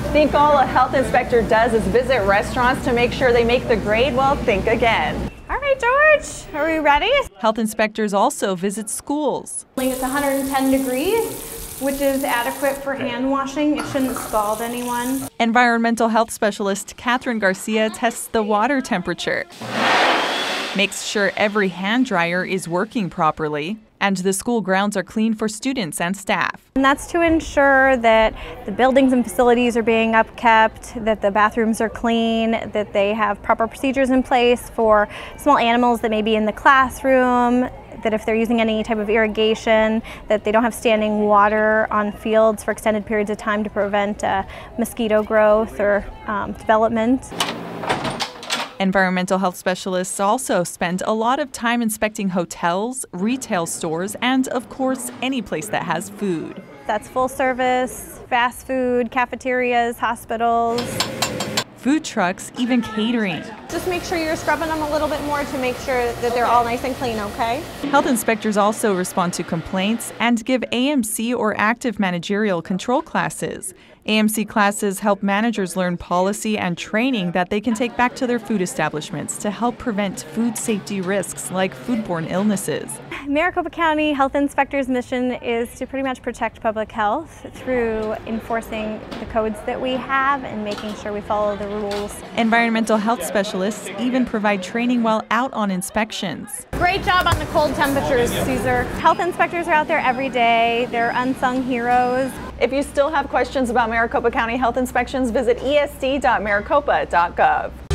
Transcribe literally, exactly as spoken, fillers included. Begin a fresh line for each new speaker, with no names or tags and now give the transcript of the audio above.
Think all a health inspector does is visit restaurants to make sure they make the grade? Well, think again.
All right, George, are we ready?
Health inspectors also visit schools.
It's one hundred ten degrees, which is adequate for hand washing. It shouldn't scald anyone.
Environmental health specialist Catherine Garcia tests the water temperature, makes sure every hand dryer is working properly, and the school grounds are clean for students and staff.
And that's to ensure that the buildings and facilities are being upkept, that the bathrooms are clean, that they have proper procedures in place for small animals that may be in the classroom, that if they're using any type of irrigation, that they don't have standing water on fields for extended periods of time to prevent uh, mosquito growth or um, development.
Environmental health specialists also spend a lot of time inspecting hotels, retail stores, and of course, any place that has food.
That's full service, fast food, cafeterias, hospitals.
Food trucks, even catering.
Just make sure you're scrubbing them a little bit more to make sure that they're all nice and clean, okay?
Health inspectors also respond to complaints and give A M C or active managerial control classes. A M C classes help managers learn policy and training that they can take back to their food establishments to help prevent food safety risks like foodborne illnesses.
Maricopa County Health Inspector's mission is to pretty much protect public health through enforcing the codes that we have and making sure we follow the rules.
Environmental health specialists even provide training while out on inspections.
Great job on the cold temperatures, Caesar. Health inspectors are out there every day. They're unsung heroes.
If you still have questions about Maricopa County health inspections, visit E S D dot maricopa dot gov.